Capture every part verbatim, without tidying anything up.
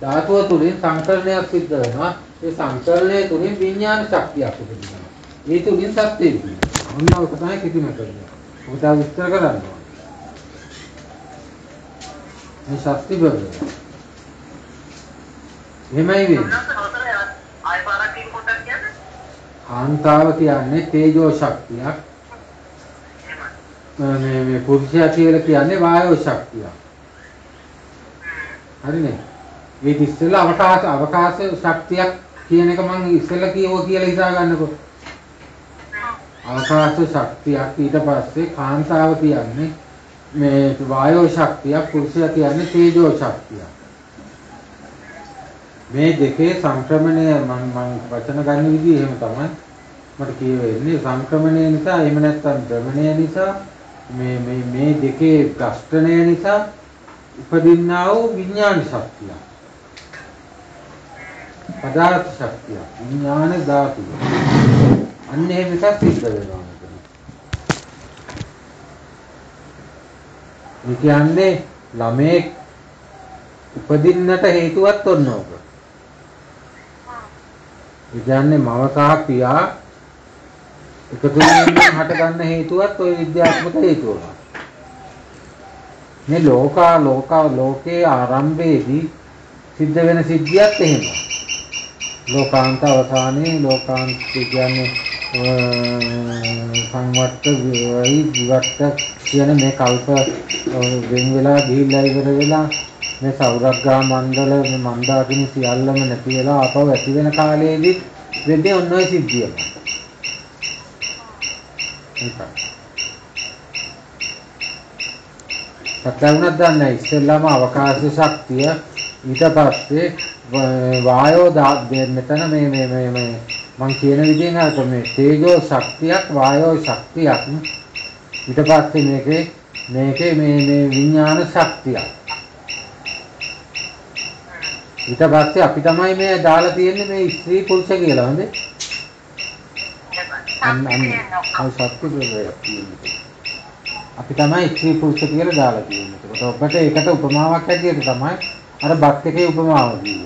ධාතුව තුලින් සංකරණයක් සිද්ධ වෙනවා. ඒ සංකරණය තුලින් විඥාන ශක්තියක් උපදිනවා. ඒ තුලින් සත්‍යය උපදිනවා. ඔන්න ඔක තමයි කිසිම කරන්නේ. ඔක තමයි විස්තර කරන්නේ. මේ ශක්ති බව. එහෙමයි වෙන්නේ. ආය පාරක් කියන කොට කියන්නේ? කාන්තාව කියන්නේ තේජෝ ශක්තියක්. මේ මේ පුරුෂයා කියලා කියන්නේ වායෝ ශක්තියක්. හරිනේ. මේ ඉස්සෙල්ලා අවකාශ අවකාශ ශක්තියක් කියන එක මම ඉස්සෙල්ලා කියවෝ කියලා හිතා ගන්නකො. අවකාශ ශක්තියක් ඊට පස්සේ කාන්තාව කියන්නේ මේ වායෝ ශක්තියක් පුරුෂයා කියන්නේ තේජෝ ශක්තියක්. මේ දෙකේ සංක්‍රමණය මම මම වචන ගන්න විදිහ එහෙම තමයි මට කියවෙන්නේ. සංක්‍රමණය නිසා එහෙම නැත්නම් ද්‍රවණය නිසා මේ මේ මේ දෙකේ ඝෂ්ඨණය නිසා උපදින්නා වූ විඥාන ශක්තිය. පදාර්ථ ශක්තිය. විඥාන ධාතුව. අන්න එහෙම එකක් සිද්ධ වෙනවා මෙතන. මේ කියන්නේ ළමේ උපදින්නට හේතුවත් ඔන්න ඕක. ඒ කියන්නේ මව සහ පියා එකතු වෙනින් හට ගන්න හේතුවත් ওই විද්‍යාත්මක හේතුව. මේ ලෝකා ලෝකා ලෝකේ ආරම්භයේදී සිද්ධ වෙන සිද්ධියත් එහෙම. ලෝකාන්ත අවසානයේ ලෝකාන්ත කියන්නේ සංවට්ට විවයි විවට්ට කියන මේ කල්ප වෙන වෙලා ගිහිල්ලා ඉවර වෙලා මේ සෞරග්‍රහ මණ්ඩල මේ මන්දාකිනි සියල්ලම නැති වෙලා ආපහු ඇති වෙන කාලයේදී වෙන්නේ ඔන්න ඔය සිද්ධිය. සත්‍යුණක් දන්නේ ඉස්සෙල්ලාම අවකාශ ශක්තිය ඊට පස්සේ වායෝ මෙතන මේ මේ මේ මේ මම කියන විදිහෙන් අර මේ තේජෝ ශක්තියක් වායෝ ශක්තියක් ඊට පස්සේ මේකේ මේකේ මේ මේ විඥාන ශක්තියක් ඊට පස්සේ අපි තමයි මේ දාලා තියෙන්නේ මේ ස්ත්‍රී පුරුෂ කියලා හොඳේ අන්න අන්න ඔය සත්‍ය ප්‍රවේයක් අපි තමයි ස්ත්‍රී පුරුෂ කියලා දාලා තියෙන්නේ. ඒකට ඔබට ඒකට උපමාවක් හැටියට තමයි අර බත් එකේ උපමාව කිව්වේ.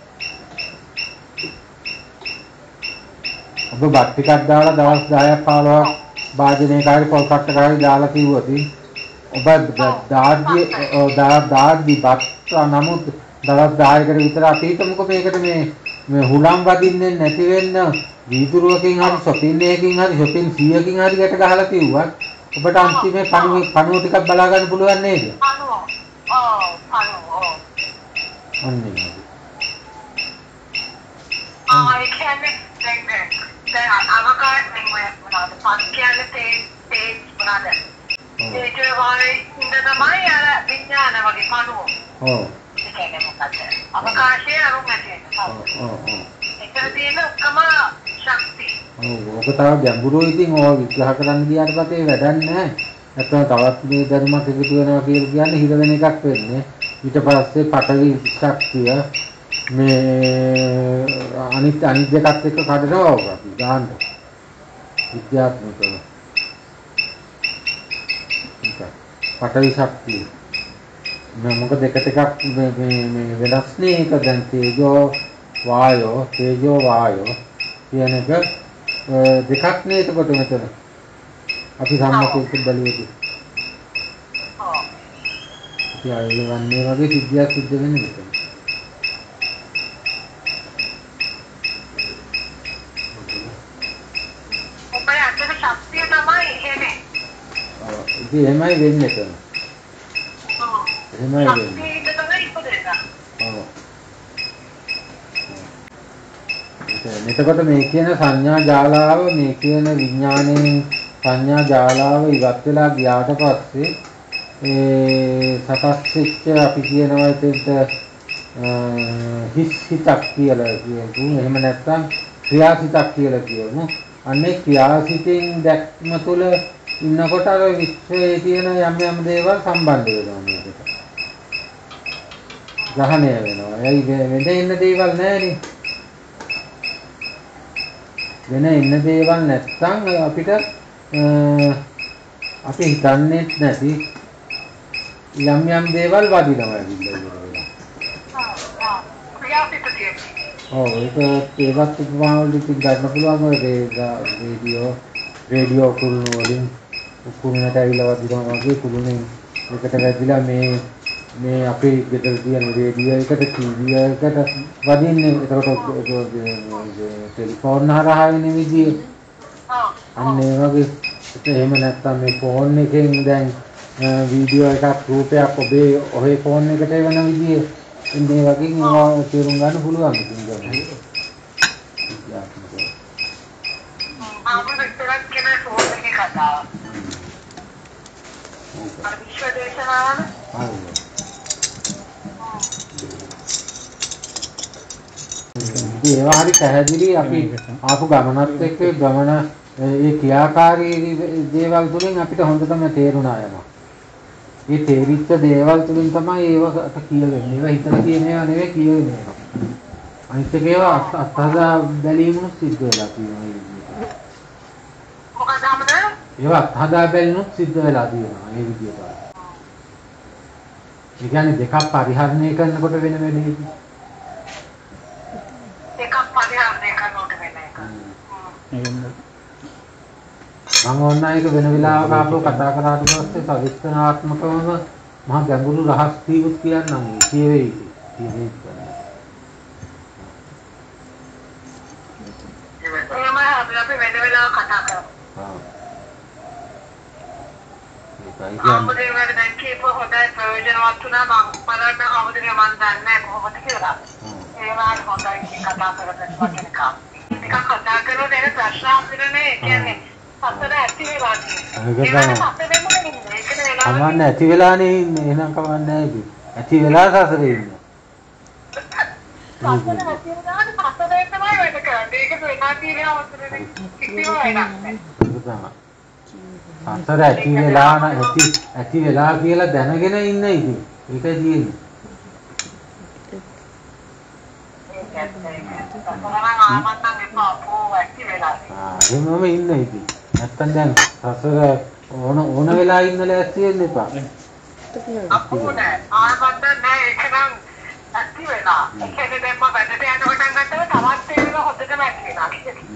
ඔබ බත් ටිකක් දාලා දවස් දහයක් පහළොවක් භාජනයක හරි පොල් කට්ටක හරි දාලා කිව්වොත් ඔබ දාඩි දාඩි බත් නමුත් දවස් දහයකට විතර අපි හිතමුකෝ මේකට මේ මේ හුලම් වදින්නේ නැති වෙන්න වීදුරුවකින් හරි shopping එකකින් හරි shopping සීයකින් හරි ගැට ගහලා කිව්වත් ඔබට අන්තිමේ පණුව පණුව ටිකක් බලා ගන්න පුළුවන් නේද? පණුව. ඔව් පණුව. ඔව්. අන්නේ. ආ ඒ කියන්නේ දැන් දැන් අවකාශයෙන් මොනවද? පස් කියන්නේ තේ තේ මොනවද? ඒක වගේ ඉන්න තමයි අර විඥාන වගේ පණුව. ඔව්. ඒ කියන්නේ මොකක්ද? අවකාශයේ අරුමැටි. ඔව් ඔව් ඔව්. ඒක තියෙන ඔක්කොම ශක්තිය. ඔව් ඔක තව ගැඹුරුයි ඉතින් ඔය විග්‍රහ කරන්න ගියාට පස්සේ වැඩක් නැහැ. නැත්නම් තවත් මේ ධර්මයක් එකතු වෙනවා කියලා කියන්නේ හිර වෙන එකක් වෙන්නේ. ඊට පස්සේ පඨවි ශක්තිය මේ අනිත් අනිත් දෙකත් එක්ක කඩනවා ඔක අපි දාන්න. විද්‍යාත්මකව. ඒක පඨවි ශක්තිය. මේ මොකද එක ටිකක් මේ මේ වෙනස් නේ ඒක දැන් තේජෝ වායෝ තේජෝ වායෝ කියන එක දෙකක් නේ එතකොට මෙතන අපි සම්මතයෙන් බලුවේදී ඔව් ඉතින් අය වන්නේ වගේ සිද්ධියක් සිද්ධ වෙන්නේ මෙතන ඔබේ අතේ ශක්තිය තමයි එන්නේ ඔව් ඉතින් එහෙමයි වෙන්නේ එතන ඔව් එහෙමයි වෙන්නේ ශක්තිය තමයි ඉපදෙන්න ඔව් එතකොට මේ කියන සංඥා ජාලාව මේ කියන විඥානයේ සංඥා ජාලාව ඉවත් වෙලා ගියාට පස්සේ ඒ සකස් වෙච්ච අපි කියනවා ඒකට හිස් හිතක් කියලා කියමු. එහෙම නැත්නම් ක්‍රියාසිතක් කියලා කියමු. අන්නේ ක්‍රියාසිතෙන් දැක්ම තුළ ඉන්නකොට අර විශ්වයේ තියෙන යම් යම් දේවල් සම්බන්ධ වෙනවා මේකට. ග්‍රහණය වෙනවා. ඒ වෙන ඉන්න දේවල් නැහැ වෙන ඉන්න දේවල් නැත්නම් අපිට අපි හිතන්නේ නැති යම් යම් දේවල් වදිනවා ඇවිල්ලා ඉවර වෙලා. ව්‍යාපිත තියෙනවා. ඔව් ඒක ඒවත් උපමාවල ඉතින් ගන්න පුළුවන් ඔය රේඩියෝ රේඩියෝ කුළුණු වලින් කුළුණට ඇවිල්ලා වදිනවා වගේ කුළුණෙන් එකට වැදිලා මේ මේ අපේ ගෙදර තියෙන රේඩියෝ එකට ටීවී එකට වදින්නේ. ඒකට ටෙලිෆෝන් හරහා වෙන විදිහේ අන්න ඒ වගේ එහෙම නැත්නම් මේ ෆෝන් එකෙන් දැන් වීඩියෝ එකක් රූපයක් ඔබේ ඔහේ ෆෝන් එකට එවන විදිහේ ඉන්නේ වගේ ඒවා තේරුම් ගන්න පුළුවන් ඉතින් ගන්න. ආවද ඉතරක් කෙන ෆෝන් එකේ කතාව. අර විශ්ව දේශනාවන ඒවා හරි පැහැදිලි අපි ආපු ගමනත් එක්ක ගමන ඒ ක්‍රියාකාරී දේවල් තුලින් අපිට හොඳටම තේරුණා යනවා. මේ තේරිච්ච දේවල් තුලින් තමයි ඒවට කියවෙන්නේ. ඒවා හිතලා කියන ඒවා නෙවෙයි කියවෙන්නේ. අනිත් එක ඒවා අත්හදා බැලීමුත් සිද්ධ වෙලා තියෙනවා. මොකද අපද? ඒවා අත්හදා බැලීමුත් සිද්ධ වෙලා තියෙනවා මේ විදිහට. ඒ කියන්නේ දෙකක් පරිහරණය කරනකොට වෙන වෙන්නේ. දෙකක් පරිහරණය කරනකොට වෙන එක. මම ඕනෑක වෙන වෙලාවක ආපහු කතා කරාට පස්සේ සවිස්තරාත්මකවම මහා ගැඹුරු රහස් කීපයක් කියන්නම් කියවෙයි කියවෙයි. එහෙම අපි වෙන වෙලාවක කතා කරමු. ආ. ඒකයි ආමුදේ වල දැන් කීප හොඳයි ප්‍රයෝජනවත් වුණා මම බලන්න ආමුදේ මම දන්නේ නැහැ කොහොමද කියලා. ඒ වාර හොඳයි කතා කරගෙන වටිනකම්. ටිකක් කතා කරනකොට එන ප්‍රශ්න අහන්නේ කියන්නේ සතර ඇති වෙලා තියෙනවා. කමන්න ඇති වෙලානේ ඉන්නේ. එහෙනම් කමන්නේ නැහැ ඉතින්. ඇති වෙලා සසරේ ඉන්න. සතර ඇති වෙනාට සතරේ තමයි වෙන්න කරන්නේ. ඒක වෙනා තියෙනවා වතුරේ කිසිම වෙනක් නැහැ. සතර ඇති වෙලා නැති ඇති වෙලා කියලා දැනගෙන ඉන්න ඉතින්. ඒකයි තියෙන්නේ. ආ එහෙමම ඉන්න ඉතින්. නැත්තම් දැන් සසර ඕන ඕන වෙලා ඉන්න ලෑස්ති වෙන්න එපා. අපෝ නෑ ආවන්න නෑ ඒක නම් ඇති වෙලා. ඒ කියන්නේ දැන් මම වැඩට යන කොටන් ගත්තම තවත් ඒක හොදටම ඇති වෙනවා.